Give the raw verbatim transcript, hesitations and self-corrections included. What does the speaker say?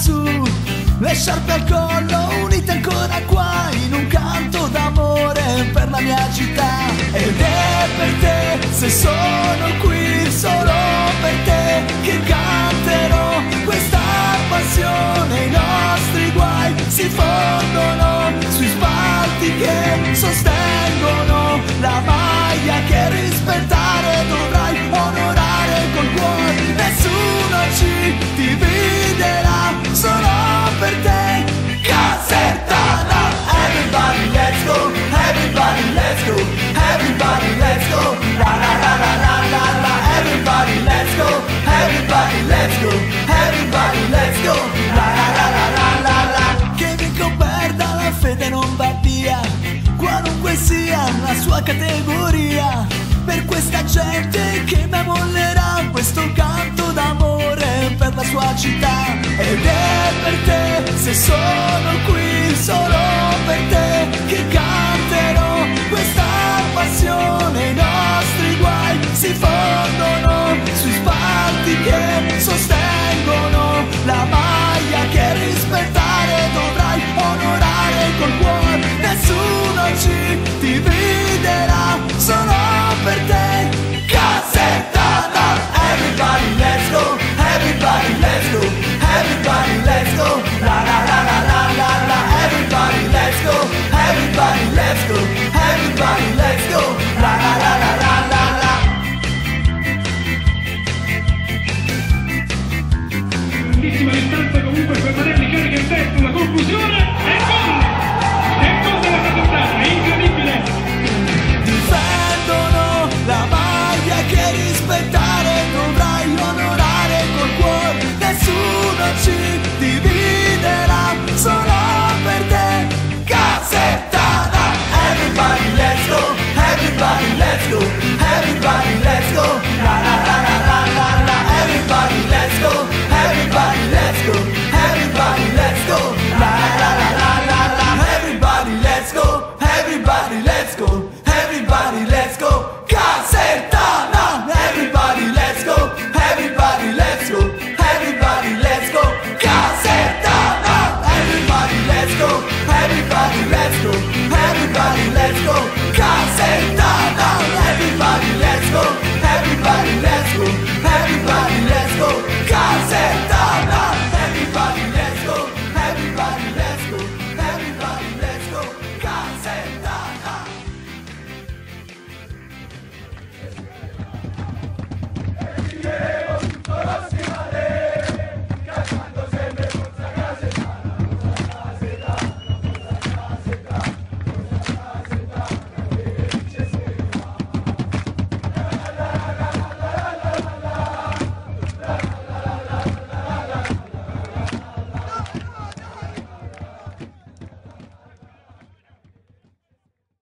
su, le sciarpe al collo, unite ancora qua in un canto d'amore per la mia città. Ed è per te, se sono qui solo per te, che canterò questa passione. I nostri guai si fondono sui spalti che sostengono la maglia che rispettare dovrai, onorare col cuore. Nessuno ci dividerà, solo per te, Casertana. Everybody let's go, everybody let's go, everybody let's go, la la la la la la la. Everybody let's go, everybody let's go, everybody let's go, la la la la la la la. Che vinco perda, la fede non va via, qualunque sia la sua categoria. Per questa gente che mi mollerà questo canto d'amore per la sua città. Ed è per te, se sono qui